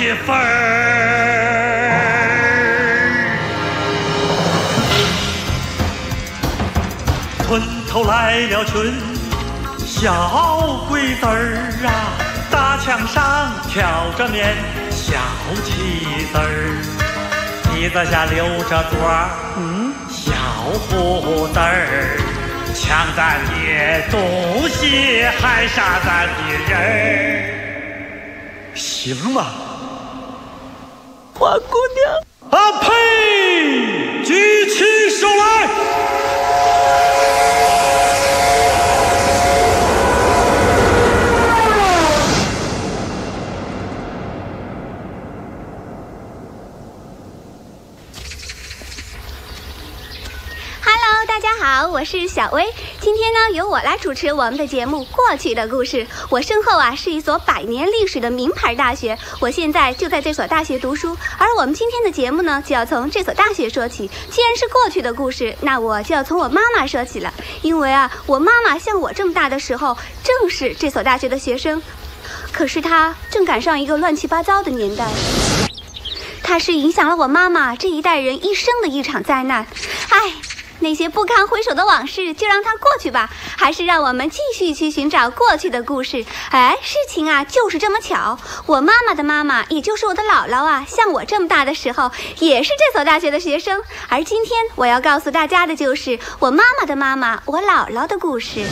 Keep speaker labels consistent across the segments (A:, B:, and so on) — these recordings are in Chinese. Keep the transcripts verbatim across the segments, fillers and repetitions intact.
A: 月份儿。村头来了群小鬼子儿啊，大墙上挑着面小旗子儿，椅子下留着撮儿嗯小胡子儿，抢咱的东西还杀咱的人儿，行吗？
B: 花姑娘，
A: 啊呸！举起手来！
C: 大家好，我是小薇。今天呢，由我来主持我们的节目《过去的故事》。我身后啊是一所百年历史的名牌大学，我现在就在这所大学读书。而我们今天的节目呢，就要从这所大学说起。既然是过去的故事，那我就要从我妈妈说起了。因为啊，我妈妈像我这么大的时候，正是这所大学的学生。可是她正赶上一个乱七八糟的年代，它是影响了我妈妈这一代人一生的一场灾难。唉。那些不堪回首的往事就让它过去吧，还是让我们继续去寻找过去的故事。哎，事情啊就是这么巧，我妈妈的妈妈，也就是我的姥姥啊，像我这么大的时候也是这所大学的学生。而今天我要告诉大家的就是我妈妈的妈妈，我姥姥的故事。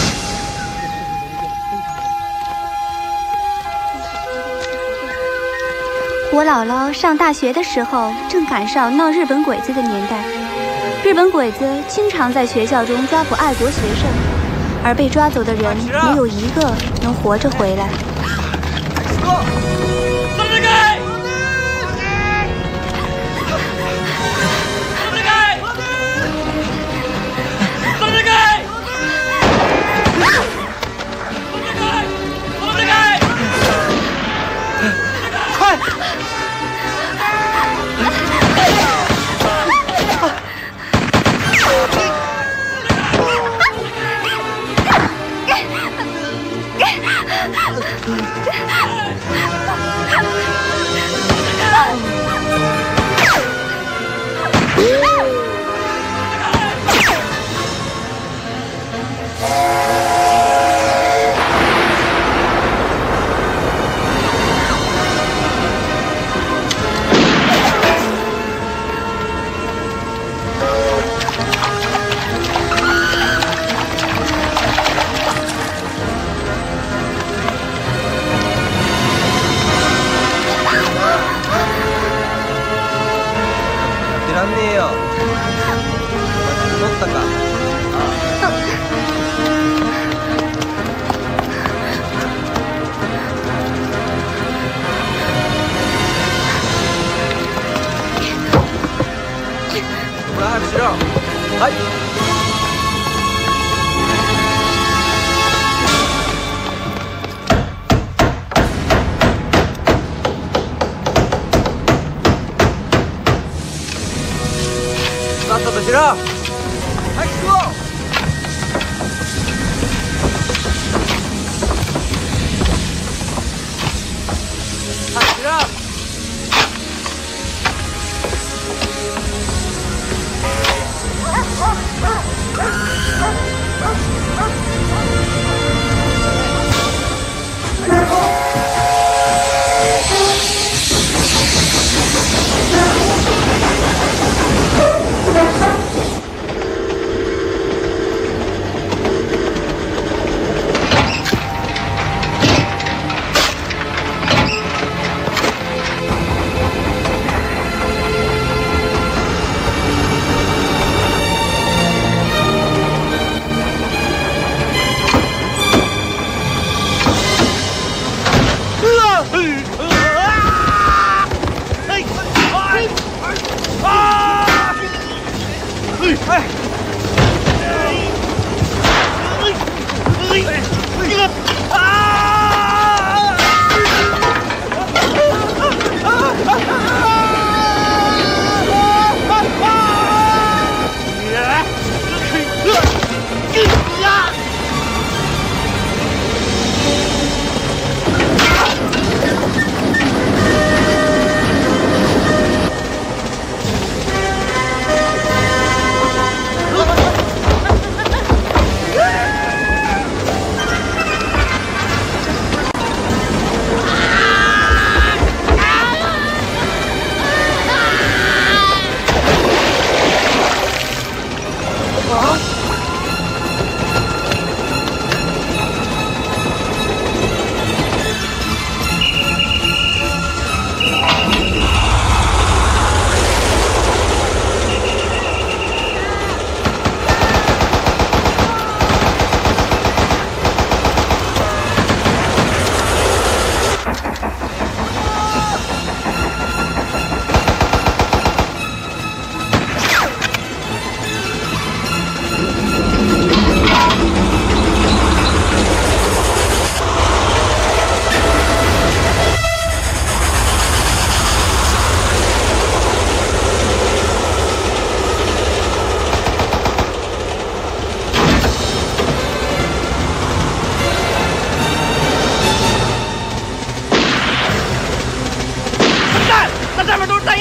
C: 我姥姥上大学的时候正赶上闹日本鬼子的年代，日本鬼子经常在学校中抓捕爱国学生，而被抓走的人没有一个能活着回来。
B: 快！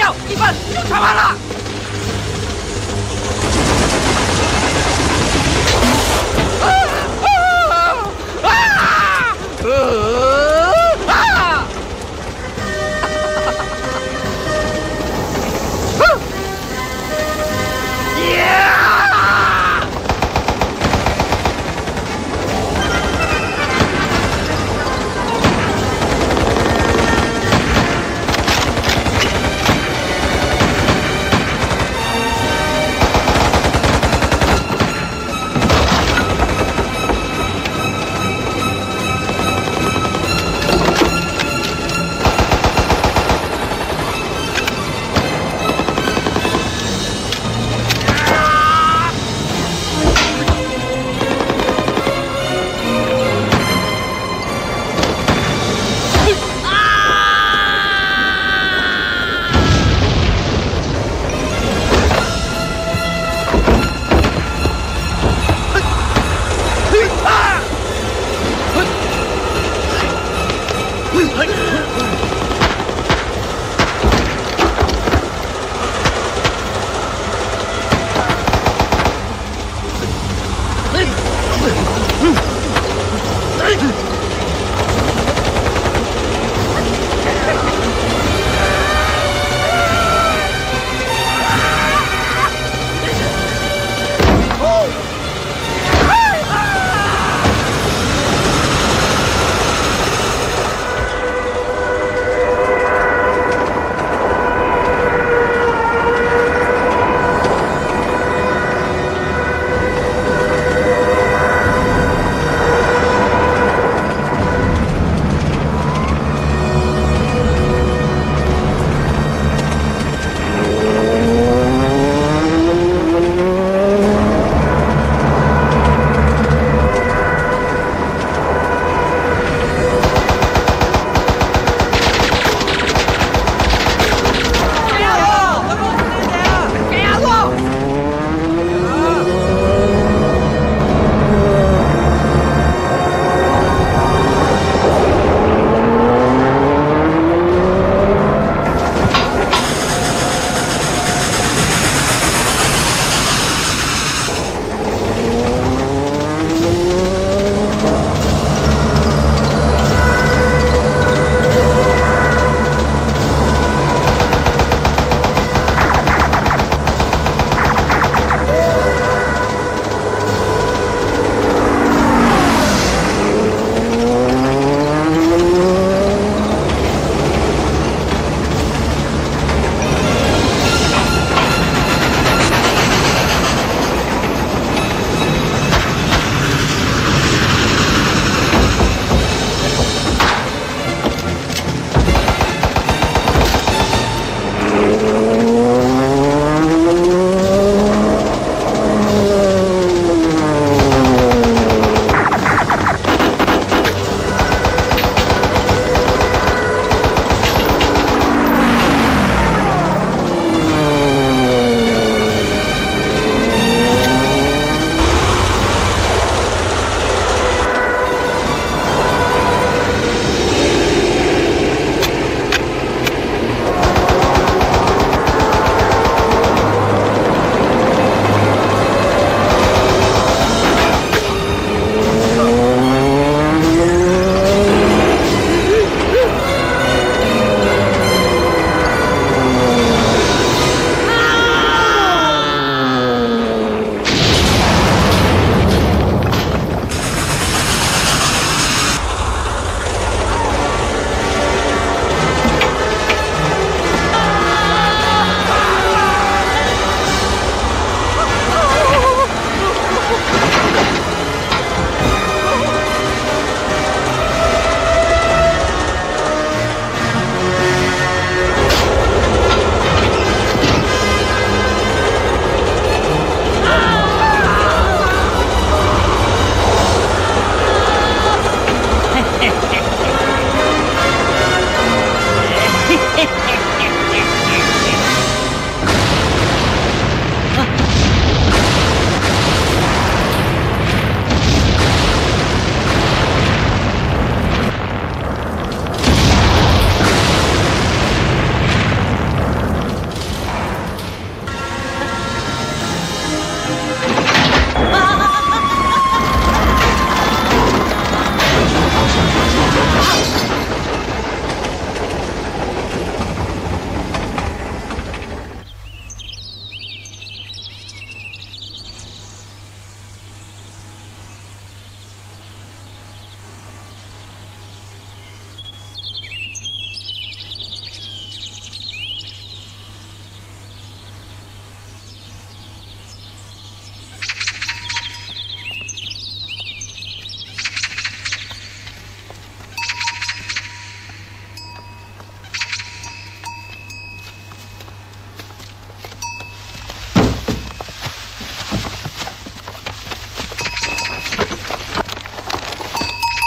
B: 掉，一半就穿完了。啊啊啊！呃啊！呀！ 啊！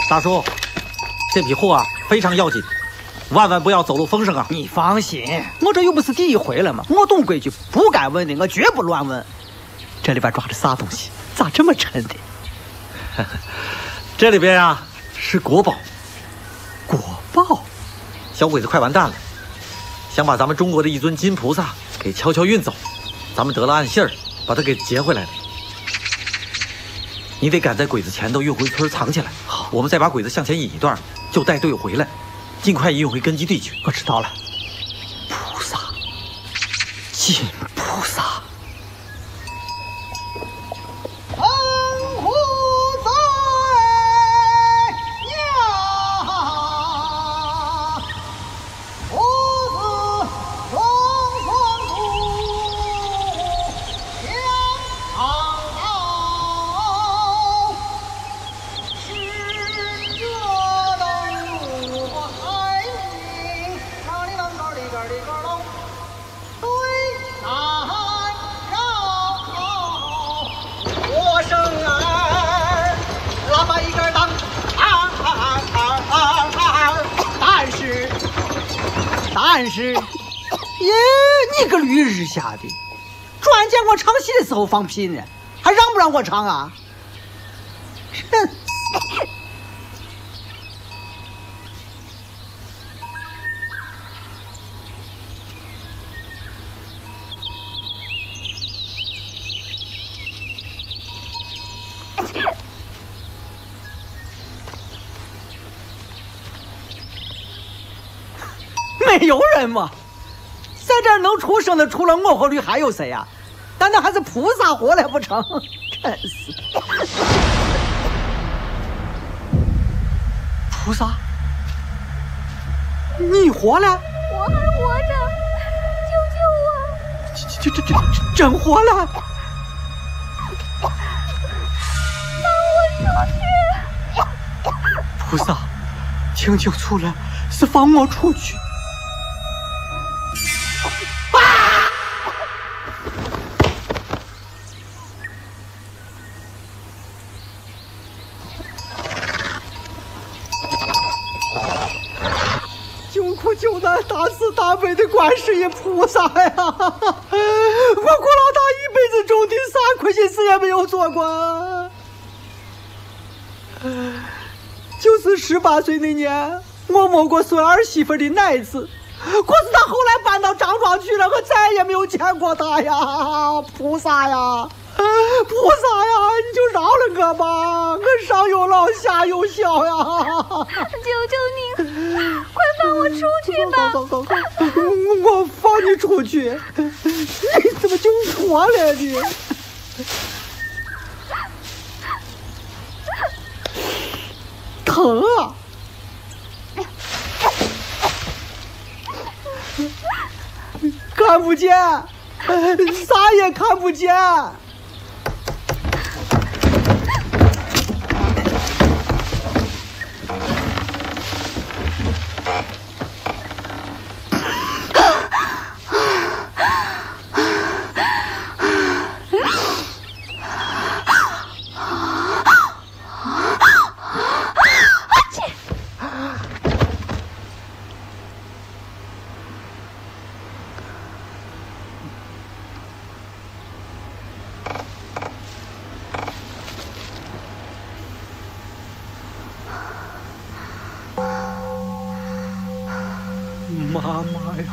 D: 大叔，这批货啊非常要紧，万万不要走漏风声啊！
E: 你放心，我这又不是第一回了嘛，我懂规矩，不该问的我绝不乱问。这里边抓的啥东西？咋这么沉的？
D: 这里边啊是国宝。
E: 国宝？
D: 小鬼子快完蛋了，想把咱们中国的一尊金菩萨给悄悄运走，咱们得了暗信儿，把他给劫回来了。你得赶在鬼子前头运回村藏起来，好，我们再把鬼子向前引一段，就带队友回来，尽快运回根据地去。
E: 我知道了。菩萨，金菩萨。但是，耶，你个驴日下的，专见我唱戏的时候放屁呢，还让不让我唱啊？真没有人嘛，在这儿能出声的除了我和驴还有谁呀、啊？难道还是菩萨活来不成？真是！菩萨，你活了？
C: 我还活着，救救我！
E: 这这这这真活了！
C: 放我出去！
E: 菩萨，请求出来，是放我出去。救难大慈大悲的观世音菩萨呀！我顾老大一辈子种的啥亏心事也没有做过。就是十八岁那年，我摸过孙儿媳妇的奶子，可是他后来搬到张庄去了，我再也没有见过他呀！菩萨呀，菩萨呀，你就饶了我吧，我上有老下有小呀！
C: 求求您，快放我出去吧！
E: 走走走，我放你出去，你怎么就活了呢？疼啊！看不见，啥也看不见。妈妈呀！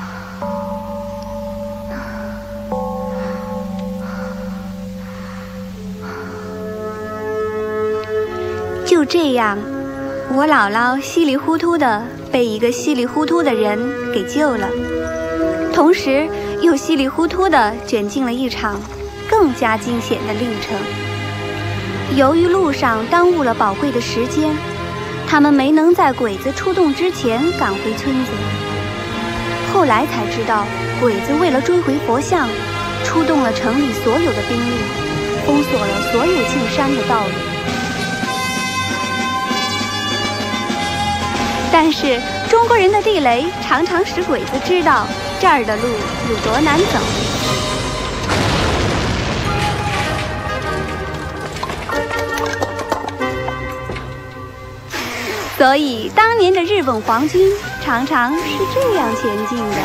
C: 就这样，我姥姥稀里糊涂的被一个稀里糊涂的人给救了，同时又稀里糊涂的卷进了一场更加惊险的历程。由于路上耽误了宝贵的时间，他们没能在鬼子出动之前赶回村子。后来才知道，鬼子为了追回佛像，出动了城里所有的兵力，封锁了所有进山的道路。但是中国人的地雷常常使鬼子知道这儿的路有多难走。 所以当年的日本皇军常常是这样前进的。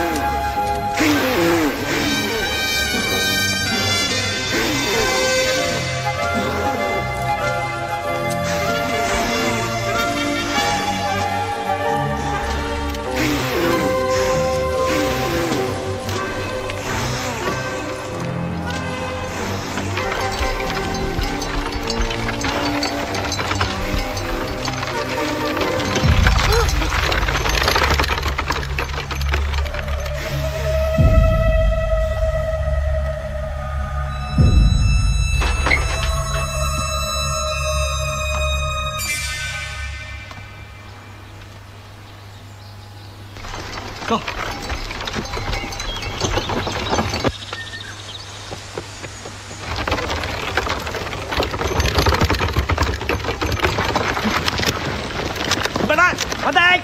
E: 走。
B: バタバタイ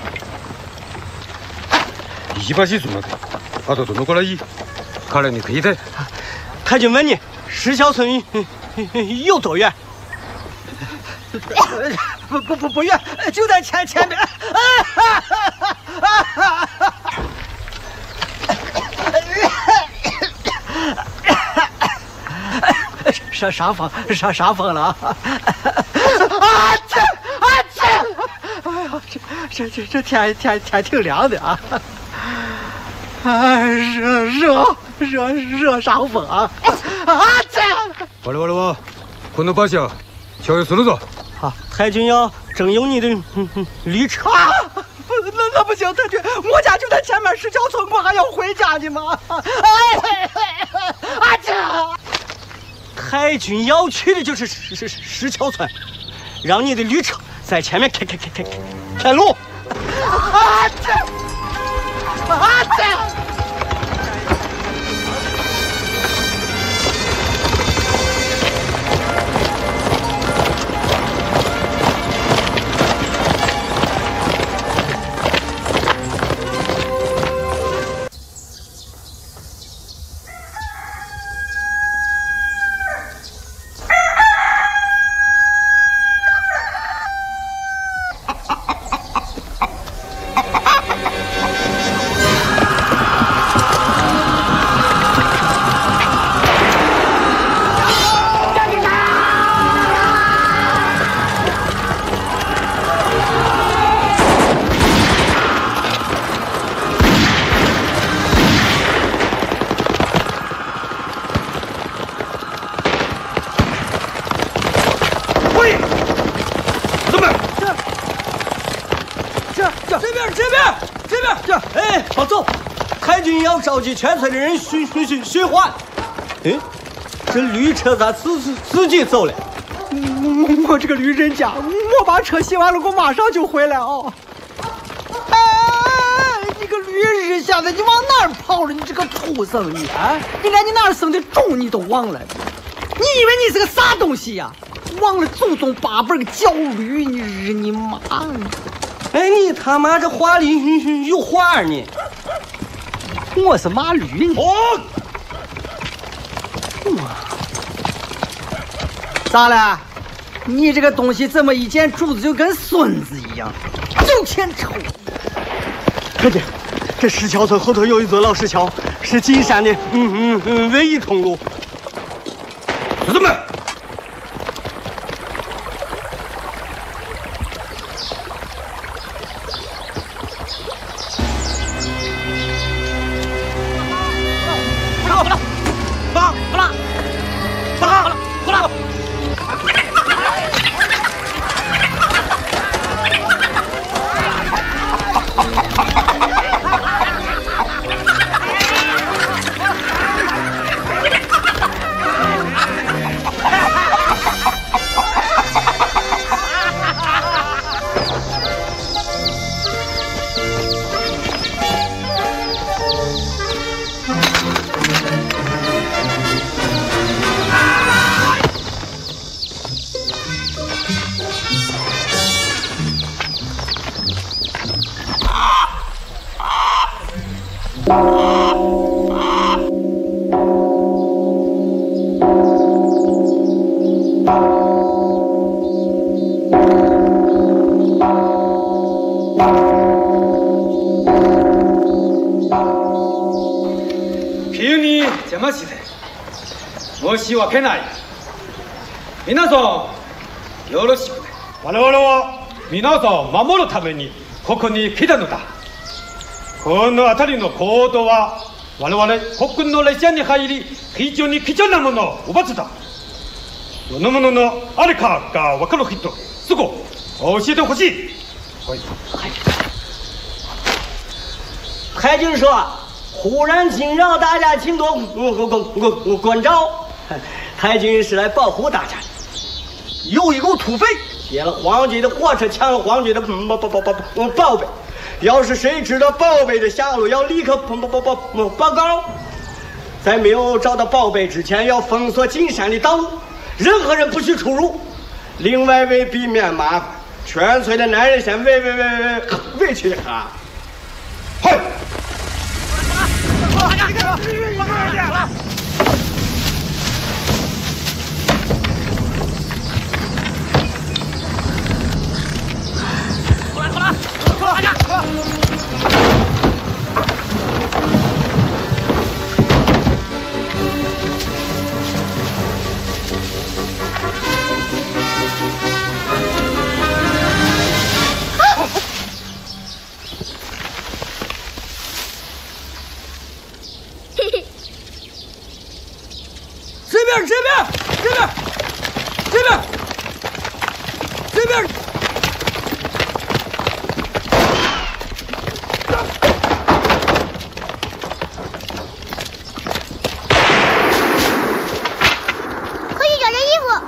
F: 一把起做么子？啊，都弄过来一，看来你可以的。
B: 太君问你，石桥村有多远？
E: 不不不不远，就在前前面。上上风上上风了！啊这啊这！哎呦，这这这这天天天挺凉的啊！哎，热热热热上风啊！啊这！
F: 完了完了完了，混到八乡，小月死了走。
B: 啊，太君要征用你的驴车。
E: 啊，那那不行，太君，我家就在前面石桥村，我还要回家呢吗？哎，啊这！
B: 太君要去的就是石石石桥村，让你的驴车在前面开开开开开开路。
E: 啊这！啊这！
B: 召集全村的人寻寻寻寻唤。哎，这驴车咋自自自己走了？
E: 我我这个驴人家，我把车洗完了，我马上就回来啊！哎，你个驴日下的，你往哪儿跑了？你这个畜生你啊！你连你哪儿生的种你都忘了？你以为你是个啥东西呀、啊？忘了祖宗八辈个叫驴，你日你妈！
B: 哎，你他妈这话里有话呢！
E: 我是马驴呢。
B: 哦，
E: 咋了？你这个东西怎么一见主子就跟孙子一样，就欠抽？
B: 看见，这石桥村后头有一座老石桥，是进山的嗯嗯嗯唯一通路。
F: 同志们， 山市でもし訳ない。皆さんよろしくね。我々は皆さんを守るためにここに来たのだ。この辺りの行動は我々国軍の列車に入り非常に貴重なものを奪ってた。そのもののあれかが分かる人すぐ教えてほしい。はい。
B: 海军说，忽然惊扰大家，请多关关关关照。海军是来保护大家的。有一个土匪劫了皇军的火车，抢了皇军的宝宝宝宝宝贝。要是谁知道宝贝的下落，要立刻报报报报报告。在没有找到宝贝之前，要封锁进山的道路，任何人不许出入。另外，为避免麻烦，全村的男人先委委委委委屈一下。
F: 嗨。
E: 这边，这边，这边，这边，这边。
C: 可以找人衣服。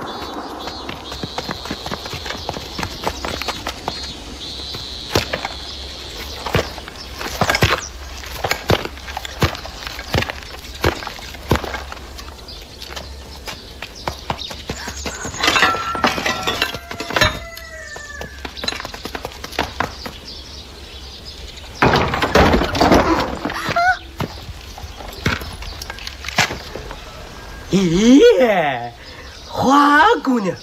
B: 咦，花姑娘，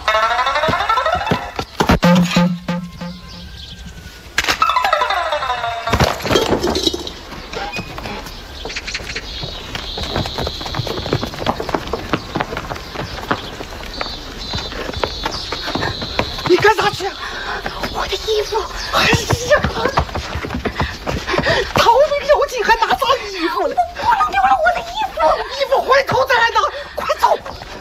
E: 你干啥去？
C: 我的衣服。
E: 哎呀，逃命绕境还拿啥衣服了？
C: 不能丢了我的衣服。
E: 衣服回头再来拿，快走！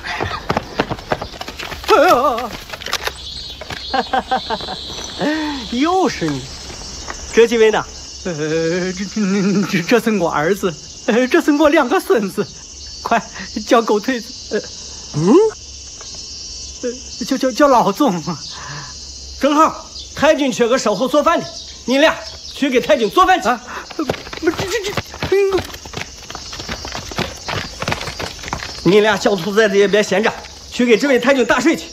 E: 哎呀，
B: 哈哈哈哈！又是你，这几位呢？
E: 呃，这这这是我儿子，呃，这是我两个孙子，快叫狗腿子。呃，
B: 嗯，
E: 呃，叫叫叫老总。
B: 正好太君缺个售后做饭的，你俩去给太君做饭去。
E: 啊，不，这这这，嗯。
B: 你俩小兔崽子也别闲着，去给这位太君打水去。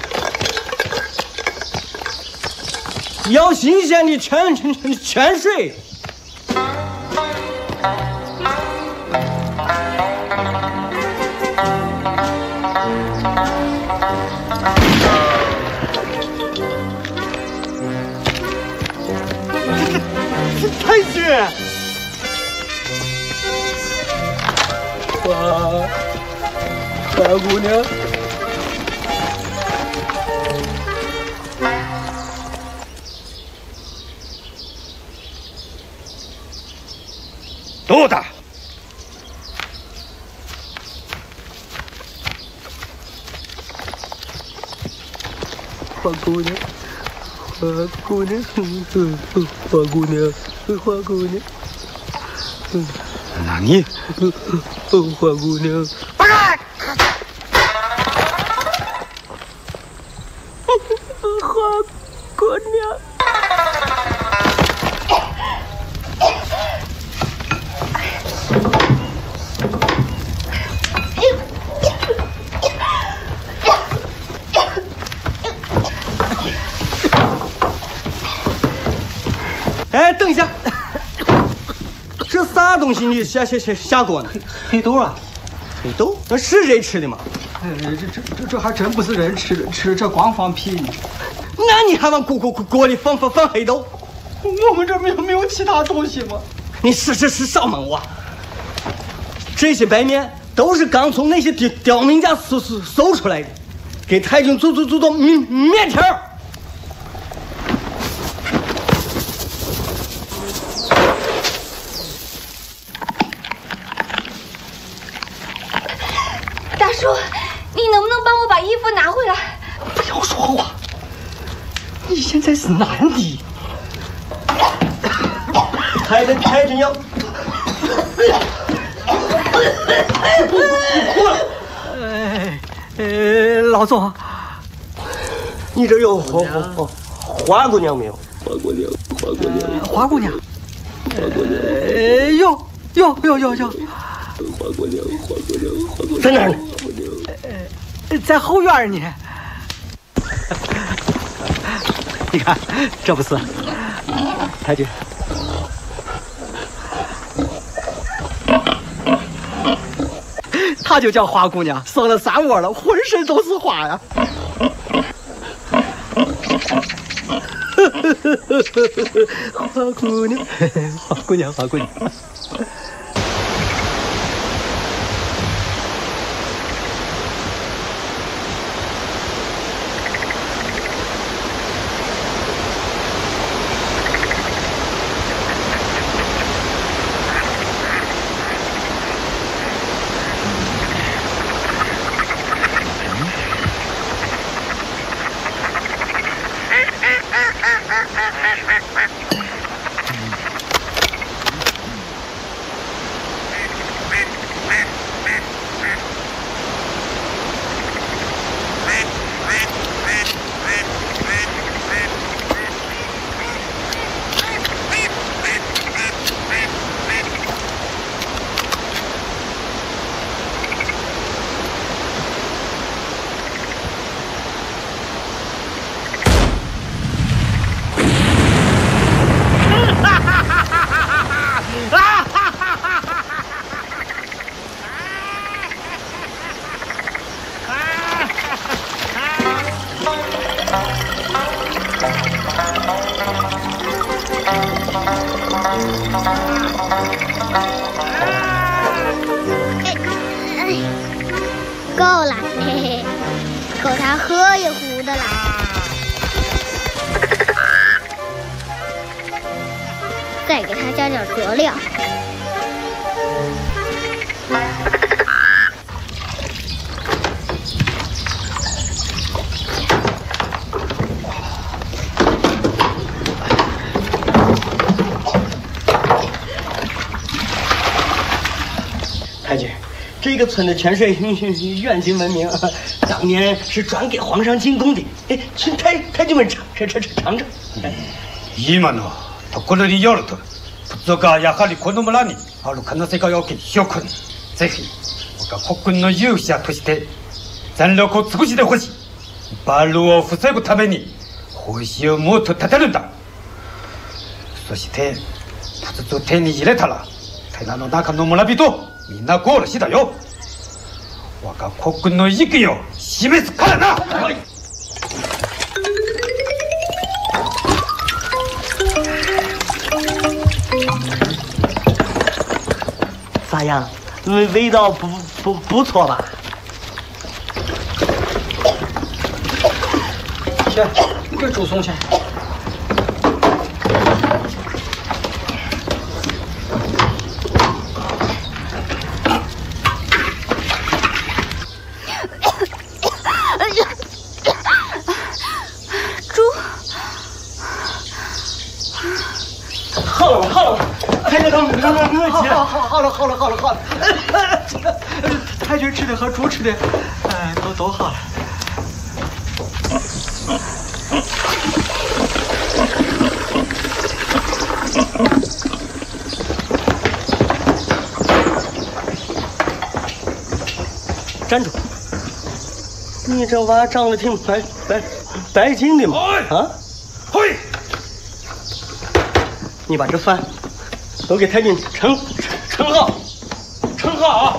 B: 要新鲜的泉泉泉水。太君，
E: 花花姑娘。
F: どうだ。
E: 花姑娘，花姑娘，花姑娘，花姑娘。
F: 何？
E: 花姑娘。
F: バカ！
E: 花姑娘。
B: 哎，等一下，这啥东西你下下下下锅呢？
E: 黑豆啊，
B: 黑豆，那是人吃的吗？
E: 哎，这这这这还真不是人吃的，吃这光放屁呢。
B: 那你还往锅锅锅锅里放放放黑豆？
E: 我们这没有没有其他东西吗？
B: 你是是是少蒙我！ 这些白面都是刚从那些刁刁民家搜搜搜出来的，给太君做做做做面面条。
C: 大叔，你能不能帮我把衣服拿回来？
B: 不要说话，你现在是男的。太君，太君要。不哭了。
E: 哎，呃，老总，
B: 你这有花花花姑娘没有？花姑娘，花姑娘，
E: 花姑娘，
B: 花姑娘，
E: 呃，有有有有有。
B: 花姑娘，花姑娘，花姑娘在哪儿呢？
E: 呃，在后院呢。你看，这不是太君。她就叫花姑娘，生了三窝了，浑身都是花呀！花姑娘，花姑娘，花姑娘。
G: 够了，嘿嘿，够他喝一壶的了。再给他加点佐料。
B: 太君，这个村的泉水远近闻名，当年是专给皇上进贡的。哎，请太太君们尝尝尝尝尝。
F: 今のところによると、仏がやはりこの村にある可能性が大きい諸君、ぜひ僕は国軍の勇者として全力を尽くしてほしい。バルを防ぐために方針をもっと立てるんだ。そして仏を手に入れたら寺の中の村人みんなゴールしだよ。我が国軍の意義を示すからな。はい。
B: 咋样？味味道不不不错吧？
E: 去，给猪送去。
C: 猪，
B: 好了好了，太君他们他们饿极了。
E: 好好了好了好了好了，太君吃的和猪吃的，哎，都都好了。
B: 站住！你这娃长得挺白白白净的嘛？啊？
F: 嘿，
B: 你把这饭都给太君盛盛好，盛好啊！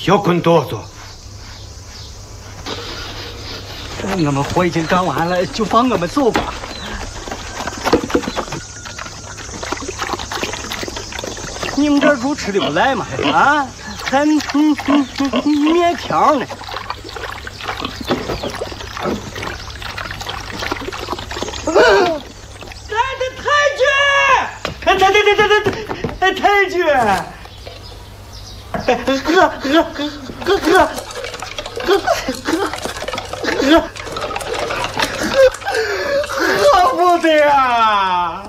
F: 小坤多说。
B: 我们活已经干完了，就放我们走吧。你们这猪吃的不赖嘛？啊，还嗯嗯嗯面条呢。来的太君，太太太太太太君，喝喝喝喝喝喝喝喝不得呀！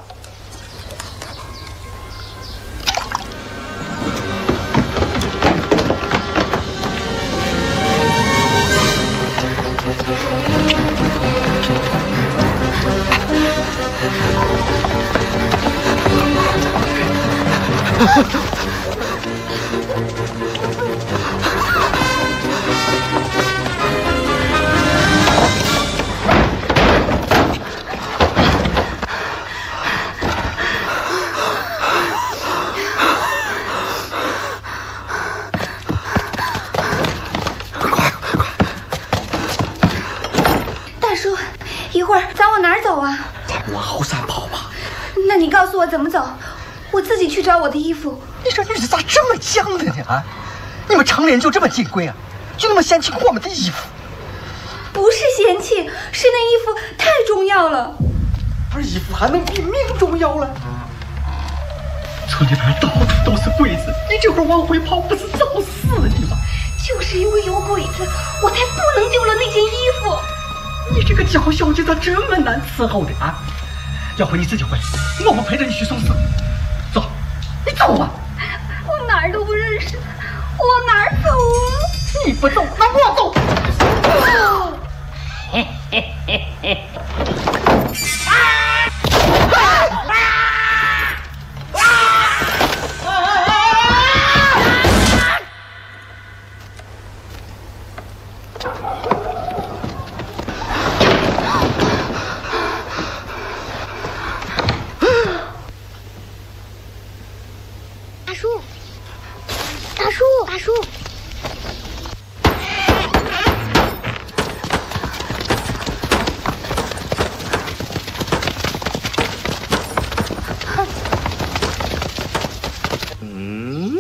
C: 那你告诉我怎么走，我自己去找我的衣服。
E: 你这女子咋这么犟的呢？啊，你们常人就这么金贵啊？就那么嫌弃我们的衣服？
C: 不是嫌弃，是那衣服太重要了。
E: 而衣服还能比命重要了？村里边到处都是鬼子，你这会儿往回跑，不是找死你吗？
C: 就是因为有鬼子，我才不能丢了那件衣服。
E: 你这个娇小姐咋这么难伺候的啊？要回你自己回，我不陪着你去送死。走，你走吧。
C: 我哪儿都不认识，我哪儿走啊？
E: 你不走，那我走。
B: 嘿嘿嘿嘿。啊！啊！
G: 大叔，大叔，大叔。
B: 嗯。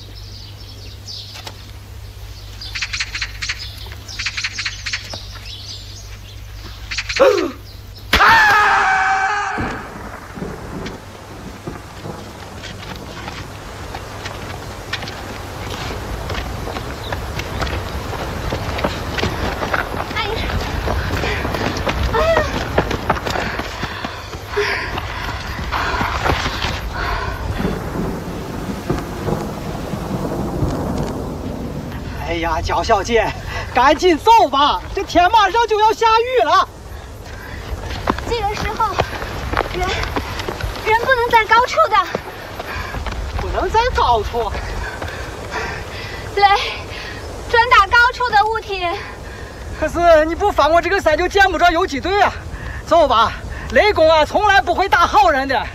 E: 哎呀，焦小姐，赶紧走吧，这天马上就要下雨了。
C: 这个时候，人人不能在高处的，
E: 不能在高处。
C: 雷专打高处的物体。
E: 可是你不翻过这个山，就见不着游击队啊。走吧，雷公啊，从来不会打好人的。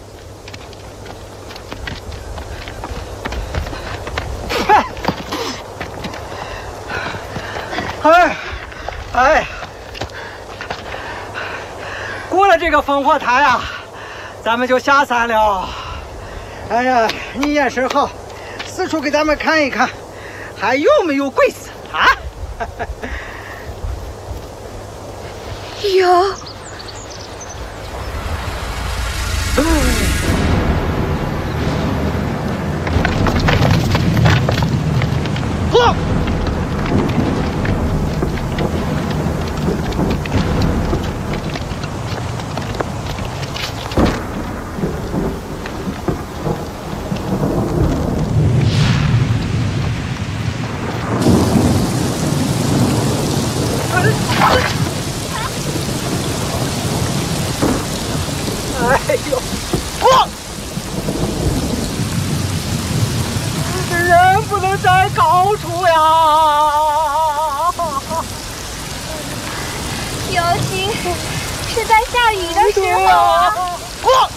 E: 哎，哎，过了这个烽火台啊，咱们就下山了。哎呀，你眼神好，四处给咱们看一看，还有没有鬼子啊？
C: 有。
E: 喝。哎呦，我人不能在高处呀！
C: 尤其是在下雨的时候啊！
E: 我。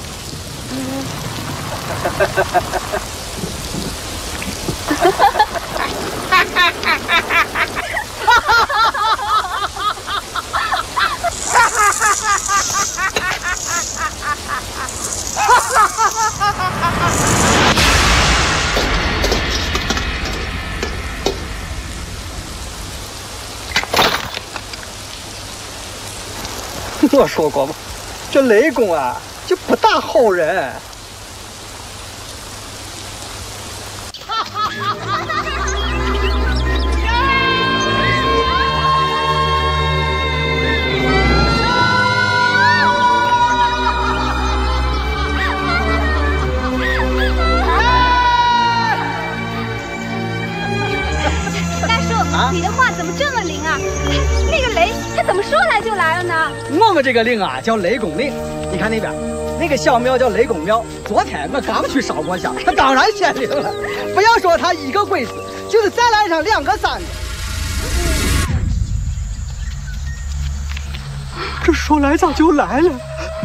E: 我说过嘛，这雷公啊就不大好人。
C: 你的话怎么这么灵啊？那个雷，他怎么说来就来了呢？
E: 我们这个令啊叫雷公令。你看那边，那个小庙叫雷公庙。昨天我刚去烧过香，他当然显灵了。不要说他一个鬼子，就是再来上两个三个。这说来咋就来了？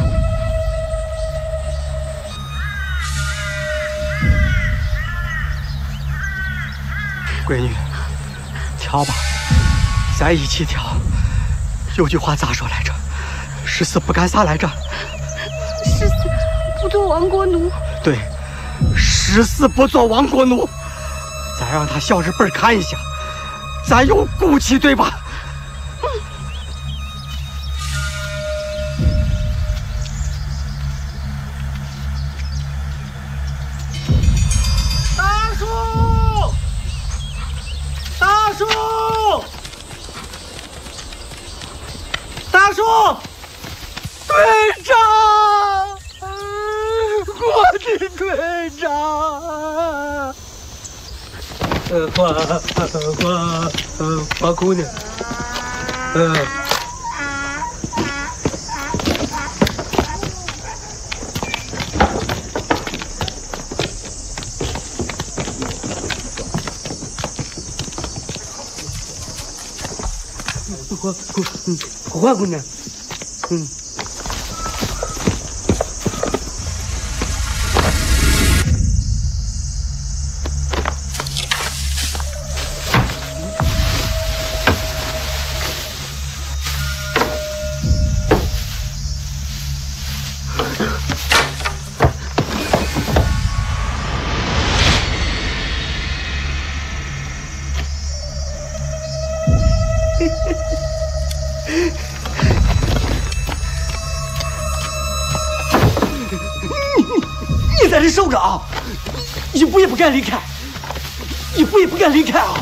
E: 闺女。跳吧，咱一起跳。有句话咋说来着？誓死不干啥来着？
C: 誓死不做亡国奴。
E: 对，誓死不做亡国奴。咱让他小日本看一下，咱有骨气，对吧？嗯。大叔。大叔，大叔，队长，我的队长，呃，花花呃花姑娘，呃。花姑，嗯，花姑娘，嗯。你在这守着啊，一步也不敢离开，一步也不敢离开啊！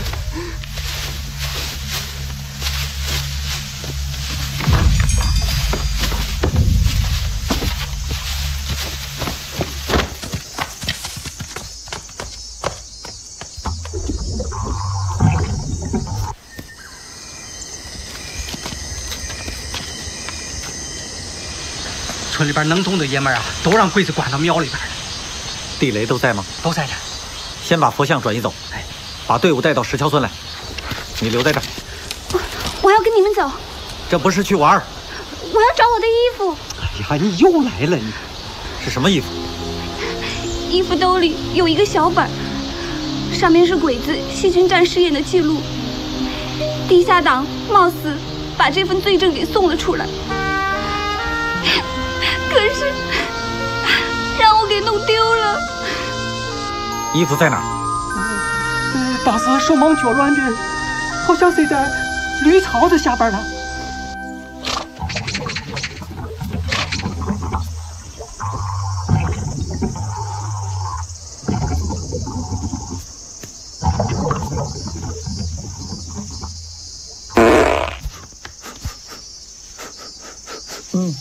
E: 村里边能动的爷们儿啊，都让鬼子关到庙里边了。
D: 地雷都在吗？
E: 都在这。
D: 先把佛像转移走，哎，把队伍带到石桥村来。你留在这儿。
C: 我我要跟你们走。
D: 这不是去玩儿。
C: 我要找我的衣服。
E: 哎呀，你又来了你！
D: 是什么衣服？
C: 衣服兜里有一个小本，上面是鬼子细菌战试验的记录。地下党貌似把这份罪证给送了出来。可是让我给弄丢了。
D: 衣服在哪儿？
E: 呃，当时手忙脚乱的，好像塞在绿草的下边了。嗯。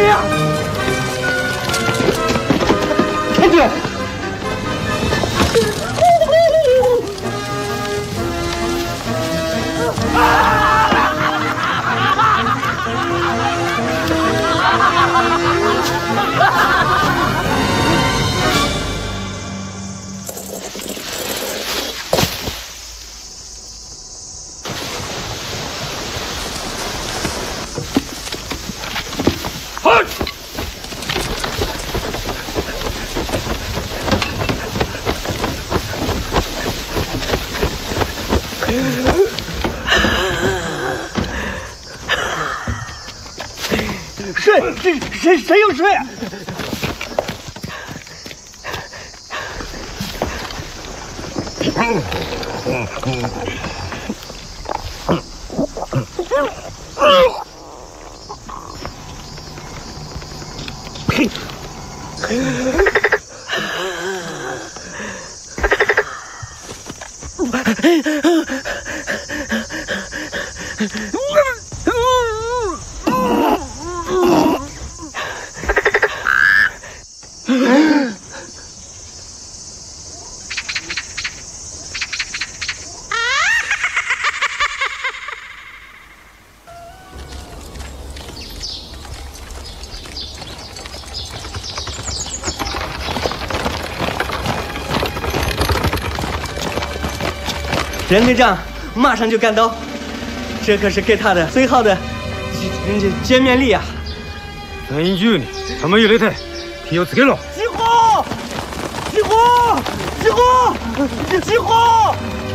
B: 呀！天君！水，谁谁谁有水？任队长马上就赶到，这可是给他的最好的见见面礼啊！
F: 何十に玉入れて気をつけろ。
E: 集合！集合！集合！集合！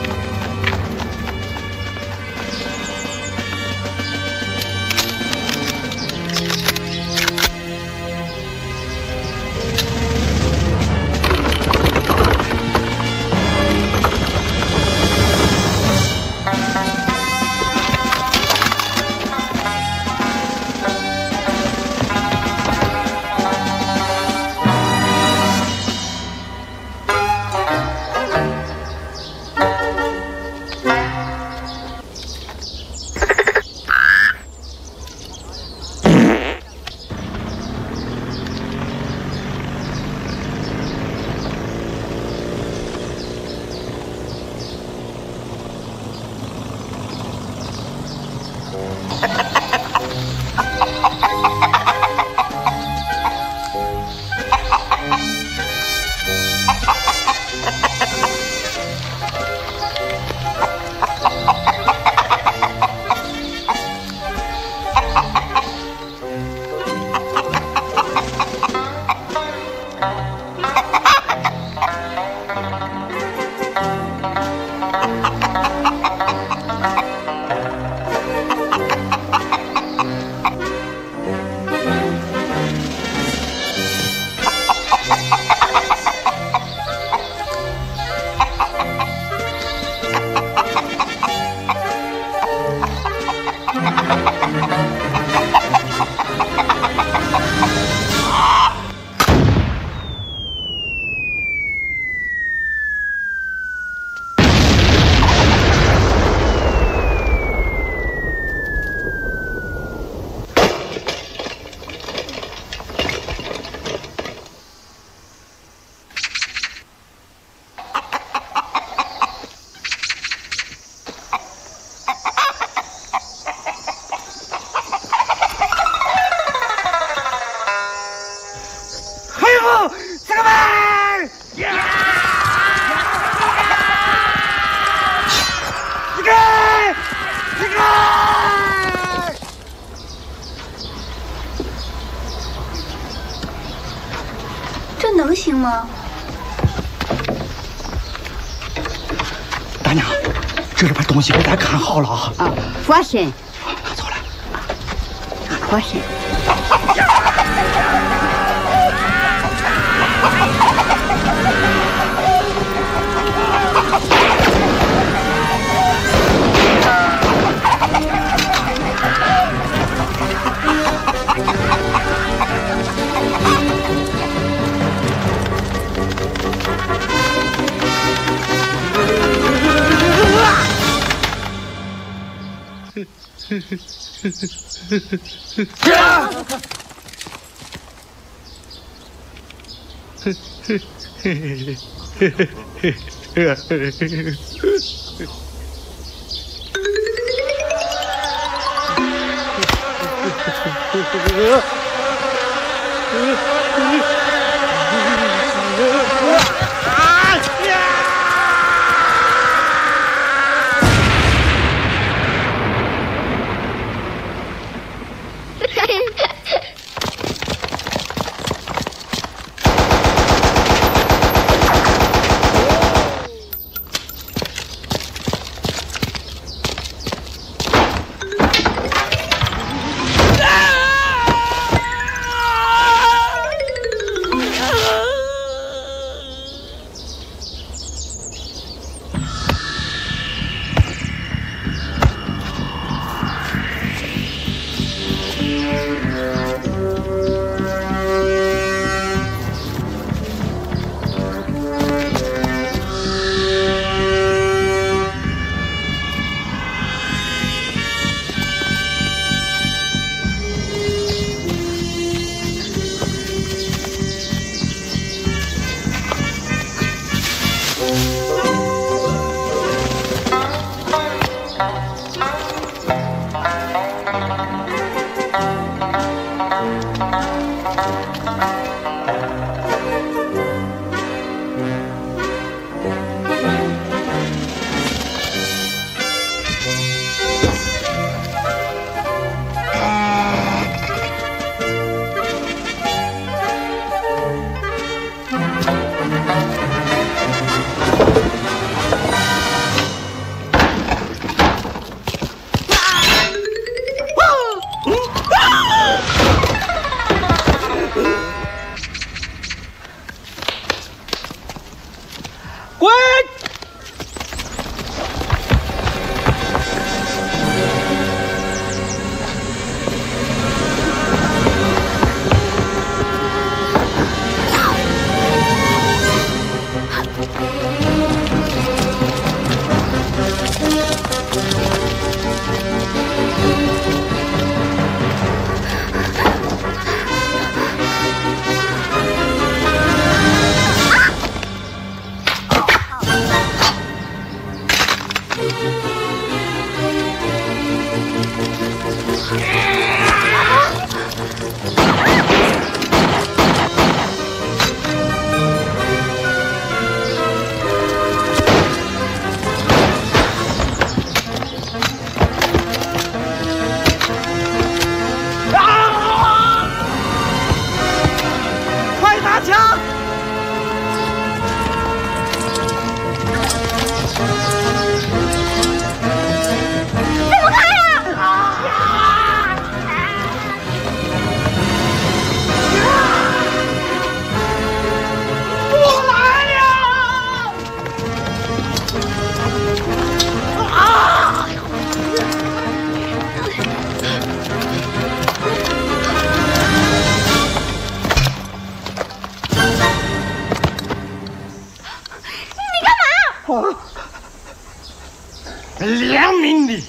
C: 能行吗？
E: 大娘，这里边东西给咱看好了啊！
H: 啊，放心。
E: 拿走了。
H: 放心。
B: 良民的。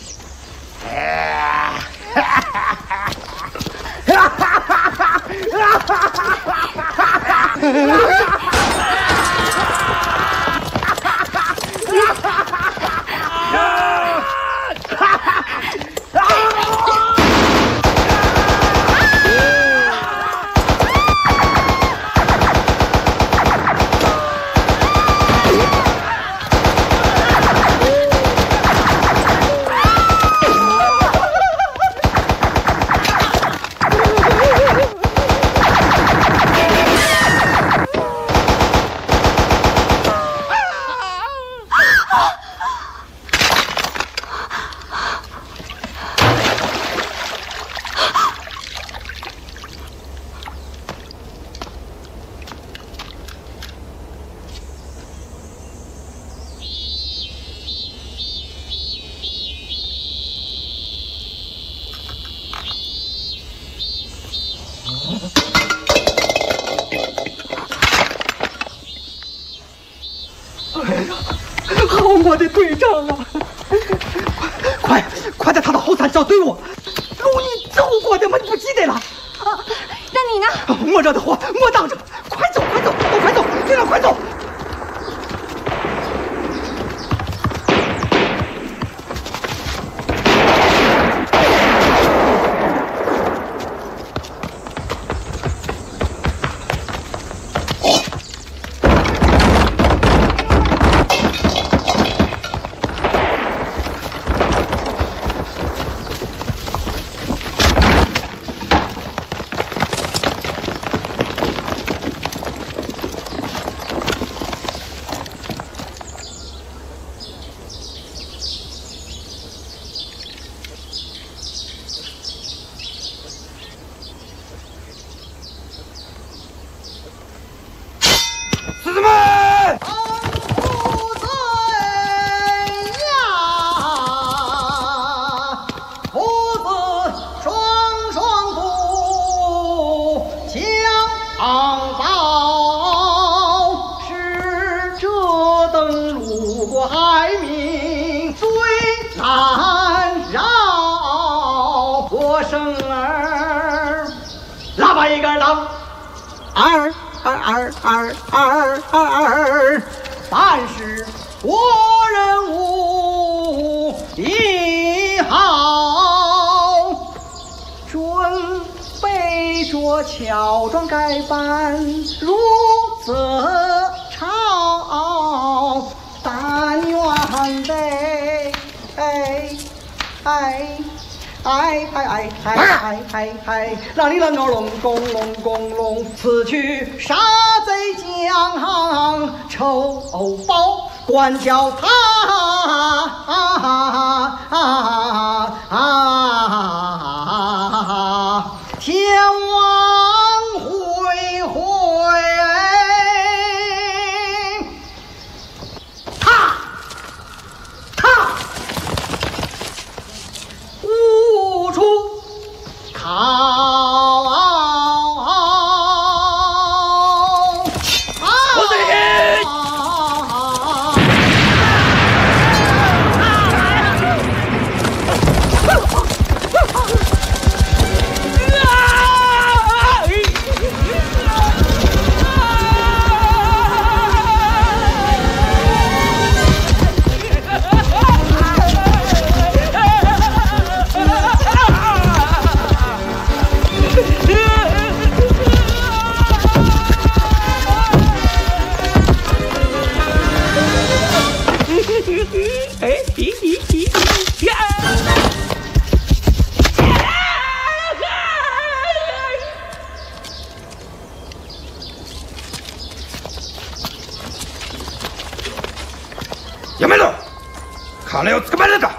B: 好，我的队长啊！快快在他的后山找队伍，路你走过的吗？你不记得了？
C: 啊，那你呢？
B: 我这的活，我挡着，快走快走！
E: 走，都快走，队长快走！乔装改扮如泽朝，但愿得哎哎哎哎哎哎哎哎，让你能够龙宫龙宫龙，此去杀贼将仇报，管教他天王恢恢，踏踏无处逃。
F: やめろ！金を捕まえるんだ！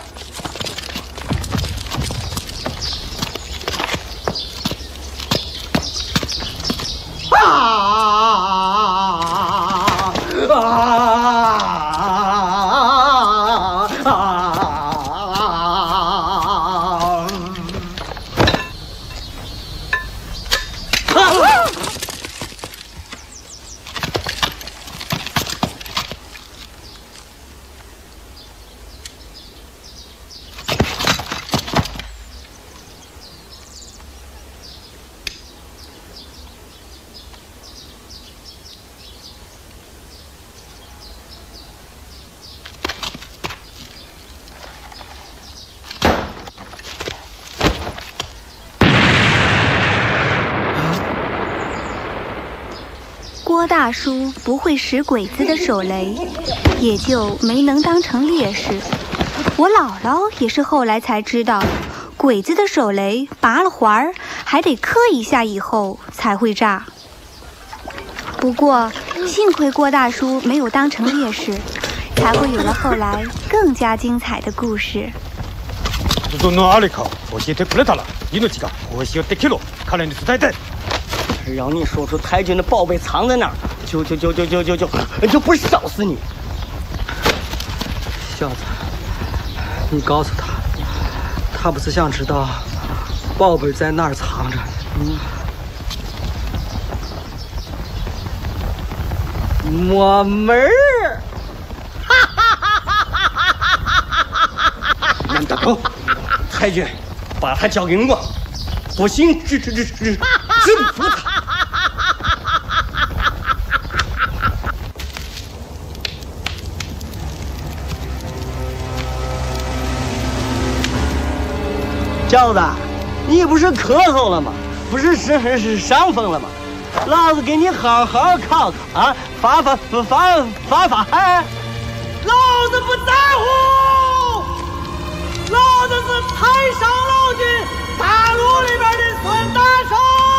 C: 郭大叔不会使鬼子的手雷，也就没能当成烈士。我姥姥也是后来才知道，鬼子的手雷拔了环儿，还得磕一下以后才会炸。不过幸亏郭大叔没有当成烈士，才会有了后来更加精彩的故事。
F: どのあれか教えてくれたら、命が星をできる。彼に伝えて。
B: 让你说出太君的宝贝藏在哪儿，就就就就就就就就不烧死你！
E: 小子，你告诉他，他不是想知道宝贝在哪儿藏着？嗯，没门儿！
B: 哈哈哈哈哈哈！难大哥，太君，把他交给我，不行，治治治治治不服他。 小子，你不是咳嗽了吗？不是是是伤风了吗？老子给你好好考考啊，发发发发发汗！
E: 老子不在乎，老子是太上老君大陆里边的孙大圣。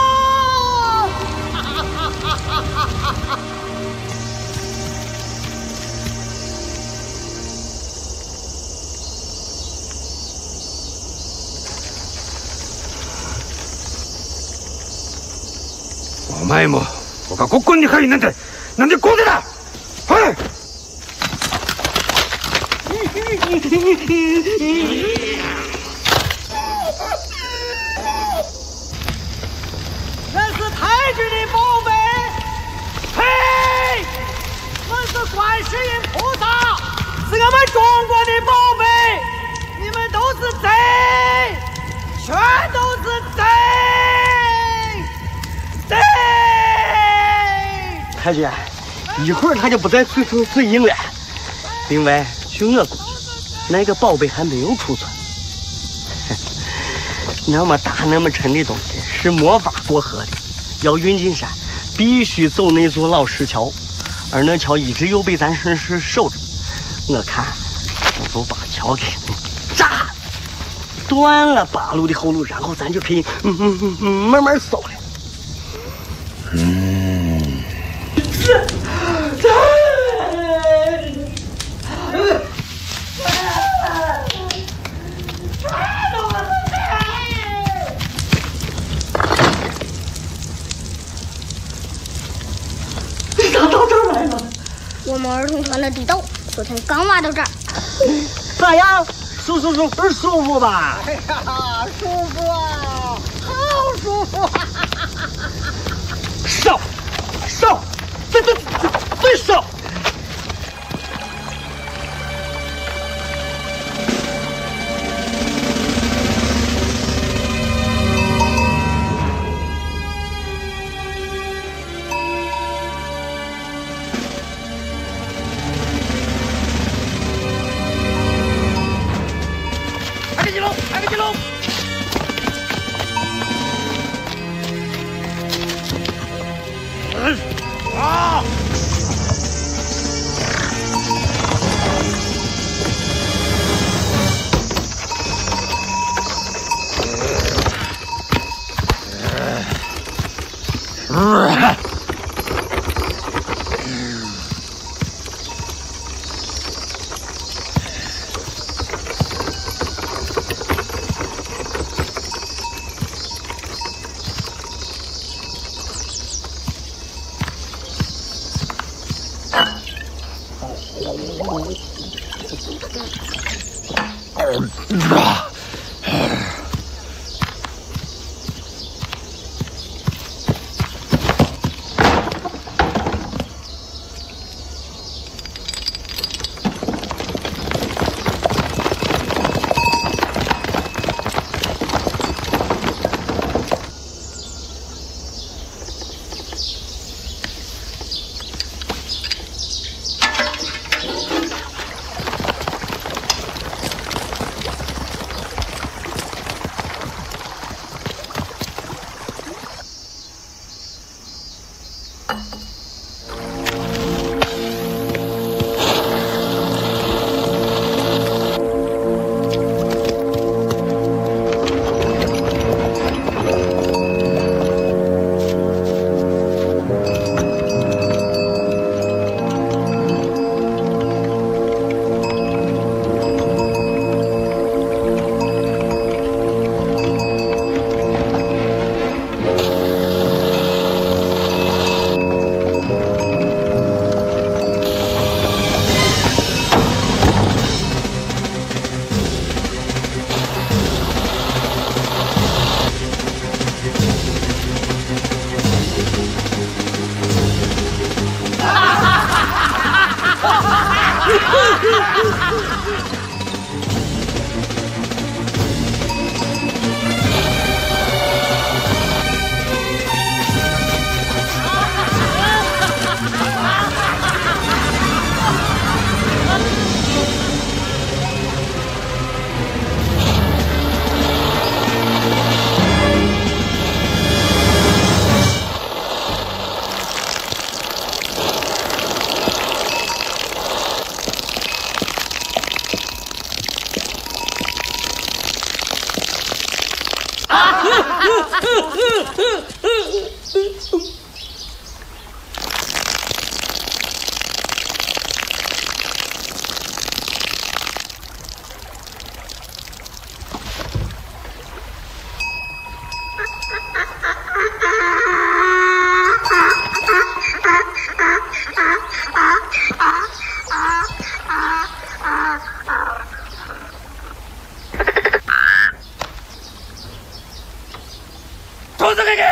F: お前も僕はここに入るなんてなんでこうでだ。はい。
E: 那是太君的宝贝，嘿，那是观世音菩萨，是我们中国的宝贝，你们都是贼，全都是贼，贼！
B: 太君，一会儿他就不再碎碎碎音了。另外，据我估计，那个宝贝还没有储存。那么大那么沉的东西是没法过河的，要运进山，必须走那座老石桥，而那桥一直又被咱是是守着。我看，我就把桥给炸断了八路的后路，然后咱就可以嗯嗯嗯嗯慢慢搜了。
F: 嗯。
E: 这这。
B: 咋到这儿来了？
G: 我们儿童团的地道昨天刚挖到这儿。
B: 咋样？舒舒舒不是舒服吧？
E: 哎呀，舒服啊，好舒服啊！
B: 烧，烧，再再再烧！
F: 兔子给给！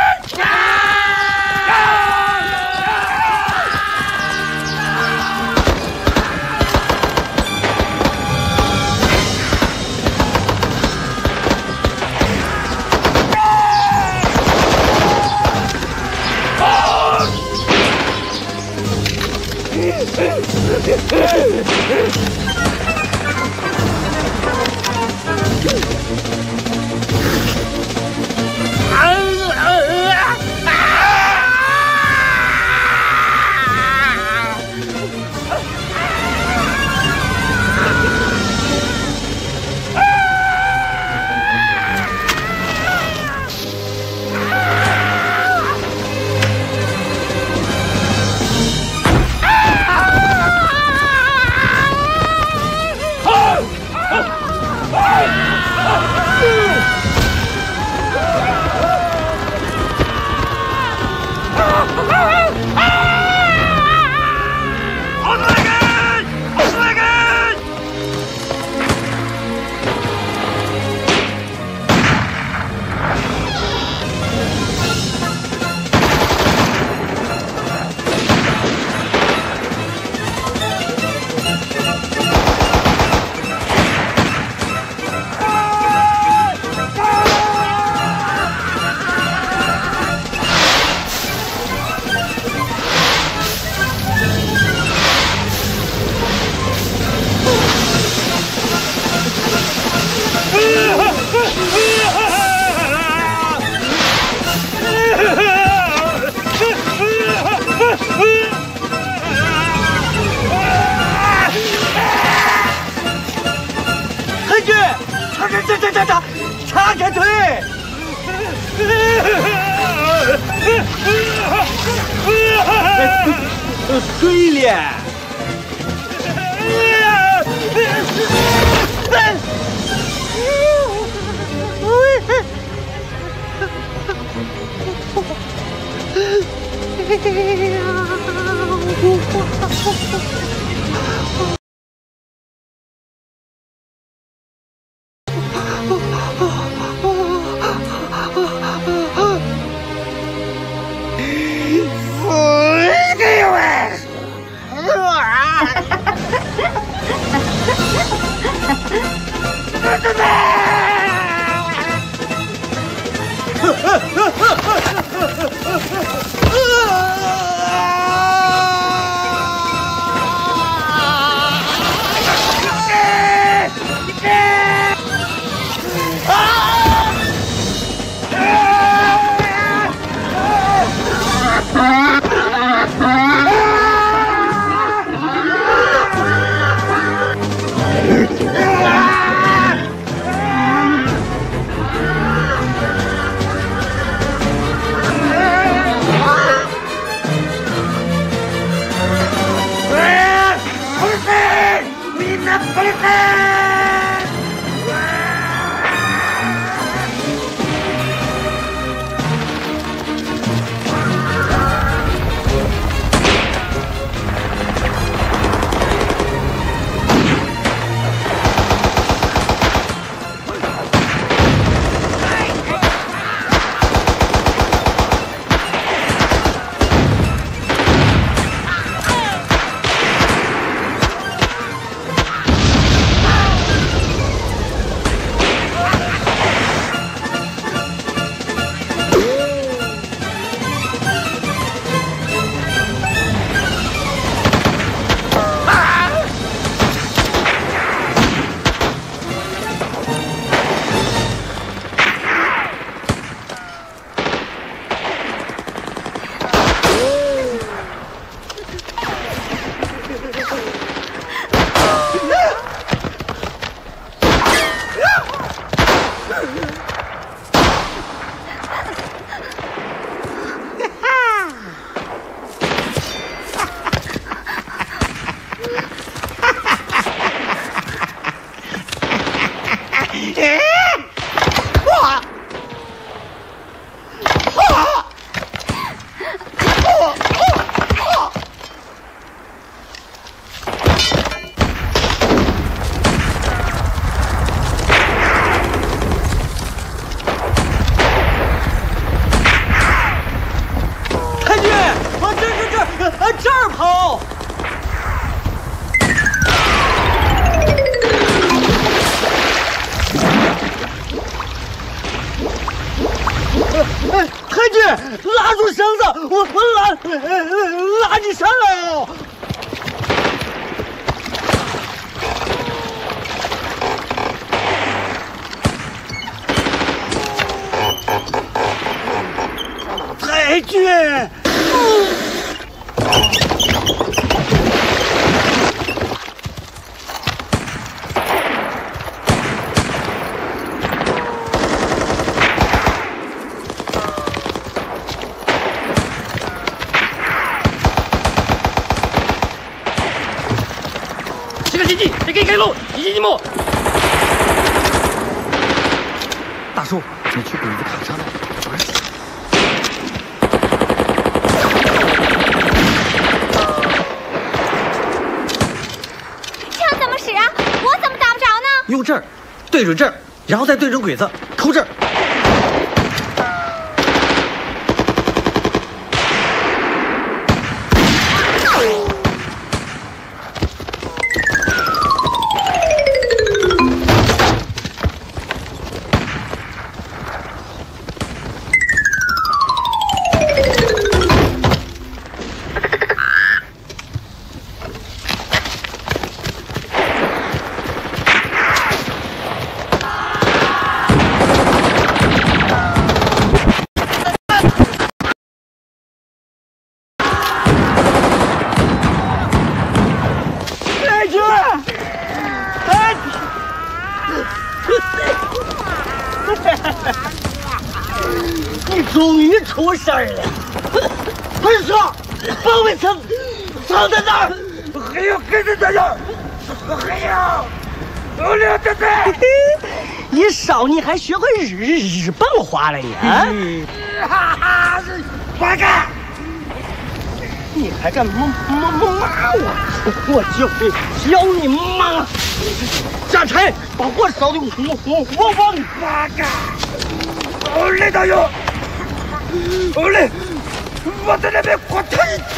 B: 这这这这，插开腿！对了。 太君，拉住绳子，我我拉拉你上来哦。太君。嗯
I: 你可以开路，一进一幕。
D: 大叔，你去鬼子卡车那里。
C: 枪怎么使啊？我怎么打不着呢？
D: 用这儿，对准这儿，然后再对准鬼子，扣这儿。
B: 你终于出事儿了！快说，包围层藏在哪儿？还有跟着在哪儿？还有，我俩在这。你少年还学会日日本话了你啊？哈哈，快看！你还敢骂骂骂我？我就会教你骂！下柴，把火烧的我我我往八嘎！我来到有，我来，我在那边火腿子。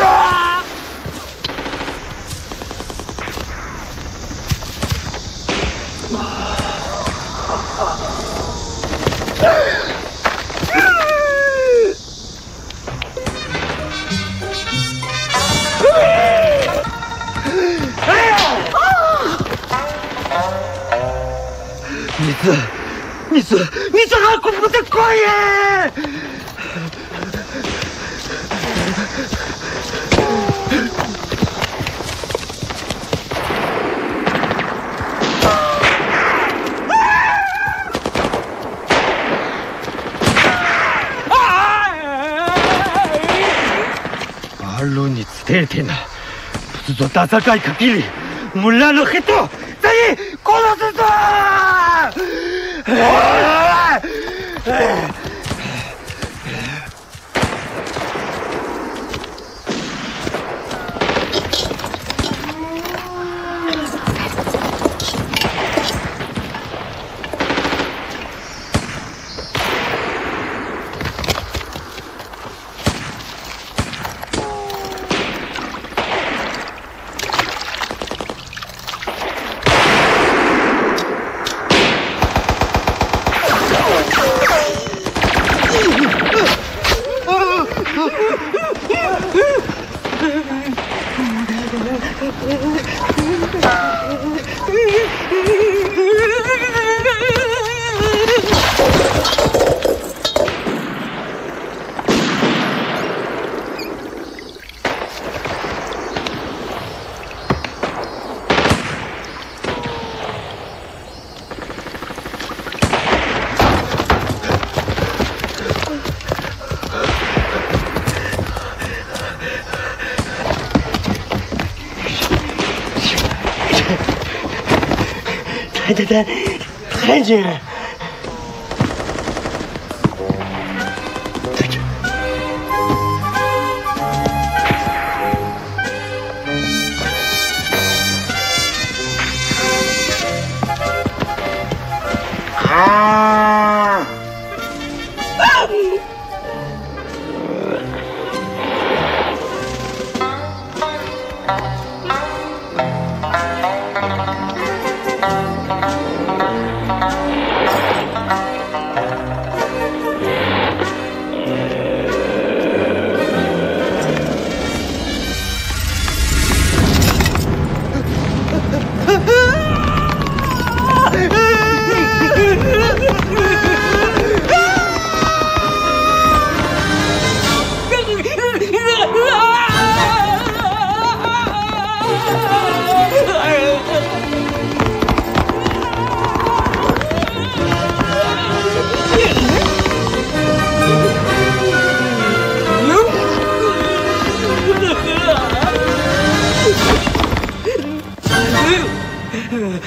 B: 你这，你这，你这还顾不得过耶！阿鲁尼つてれてな、仏像戦い限り、村の人全員殺すぞ！太太太，太君，太君，啊！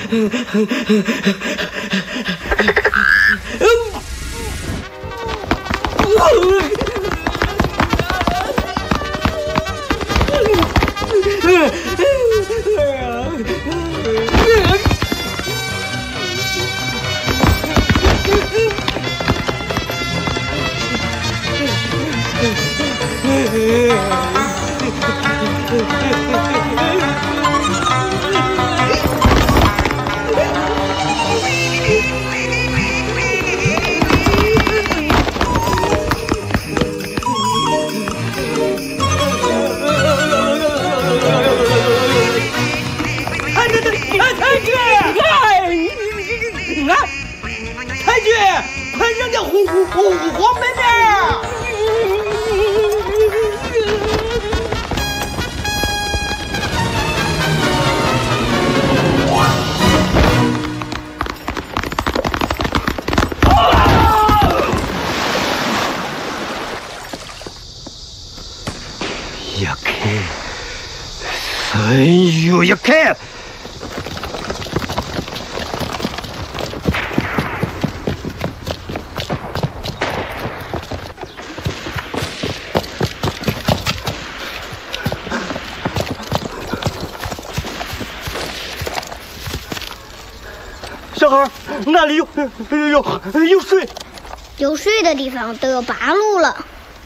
B: 小孩，那里有有有有水，
G: 有水的地方都有八路了。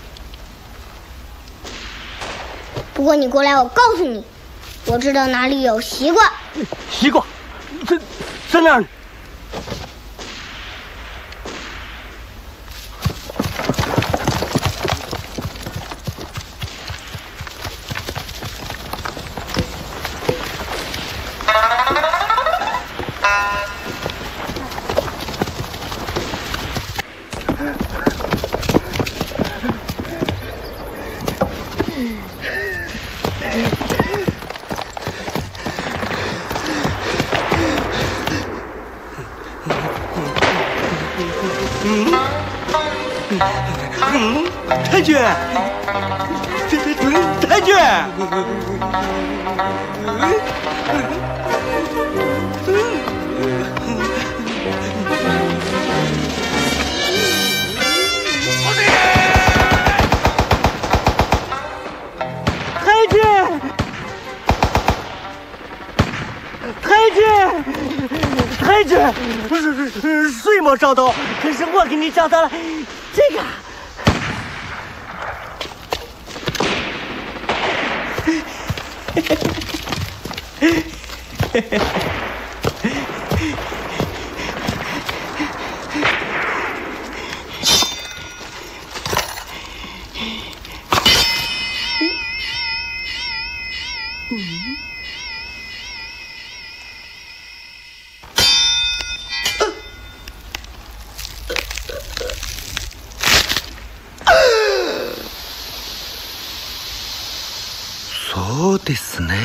G: 不过你过来，我告诉你，我知道哪里有西瓜。
B: 西瓜，在在哪里？太君，太君，太君，太君，太君，水没找到，可是我给你找到了这个。
I: そうですね。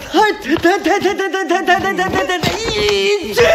B: 太太太太太太太太太太太太一去。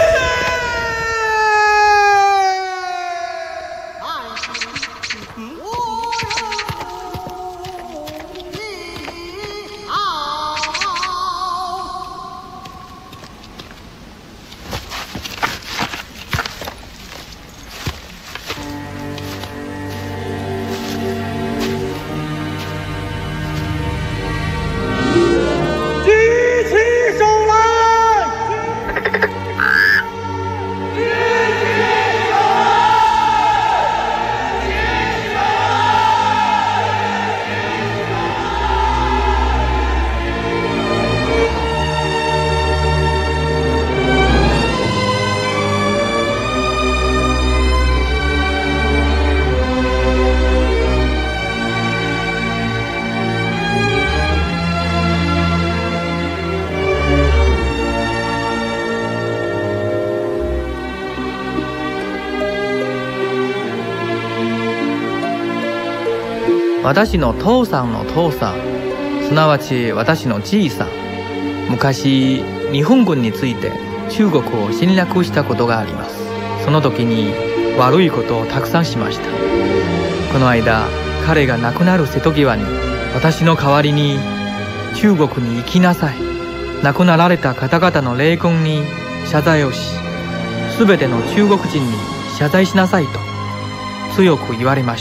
J: 私の父さんの父さん、すなわち私のじいさん、昔日本軍について中国を侵略したことがあります。その時に悪いことをたくさんしました。この間彼が亡くなる瀬戸際に、私の代わりに中国に行きなさい、亡くなられた方々の霊魂に謝罪をし、全ての中国人に謝罪しなさいと強く言われました。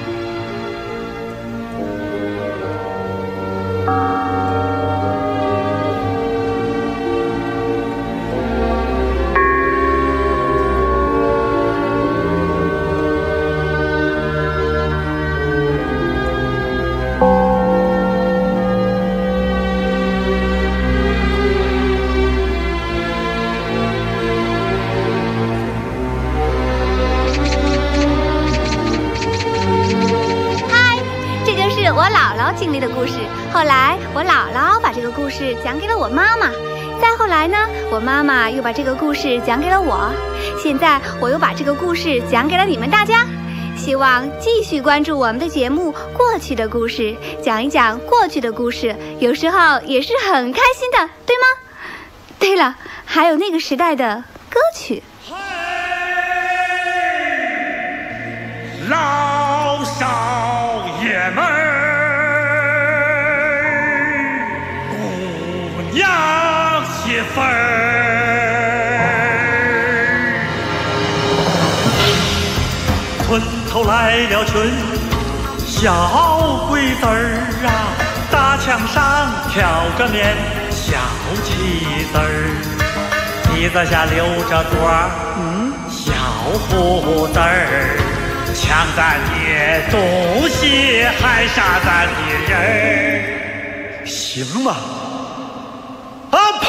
C: 经历的故事。后来我姥姥把这个故事讲给了我妈妈，再后来呢，我妈妈又把这个故事讲给了我，现在我又把这个故事讲给了你们大家。希望继续关注我们的节目《过去的故事》，讲一讲过去的故事，有时候也是很开心的，对吗？对了，还有那个时代的歌曲。
A: 老少爷们儿，姑娘媳妇儿，村头来了群小鬼子儿啊，大墙上挑着面小旗子儿，鼻子下留着朵儿嗯小胡子儿，抢咱的东西还杀咱的人，行吗？啊呸！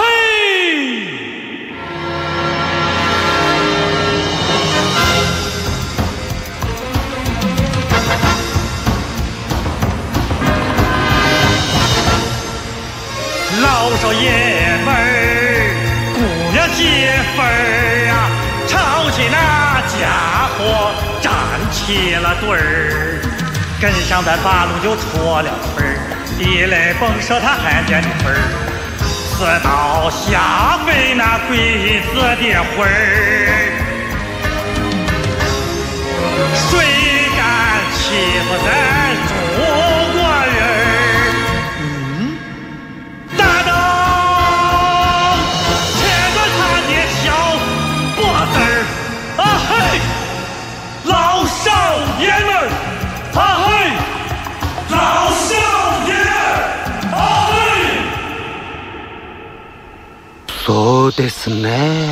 A: 老少爷们儿，姑娘媳妇儿啊，吵起那家伙站起了队儿，跟上咱八路就错了腿儿，地雷崩射他还见腿儿，刺刀下飞那鬼子的魂儿，谁敢欺负咱中国人？老少爷们，啊嘿！老少爷，啊嘿！
I: そうですね。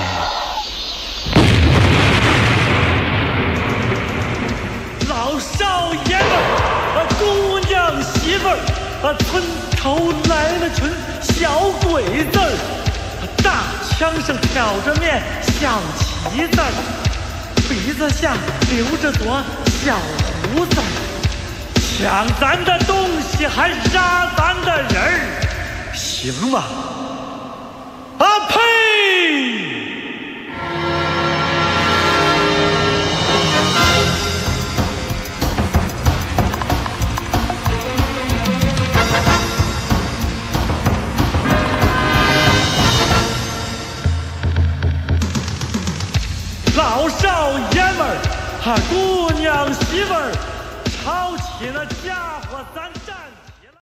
A: 老少爷们，啊姑娘媳妇儿，啊村头来了群小鬼子儿，大墙上挑着面小旗子儿，鼻子下留着朵小胡子，抢咱的东西还杀咱的人儿，行吗？啊呸！ 老少爷们儿，哈，姑娘媳妇儿，吵起那家伙咱站。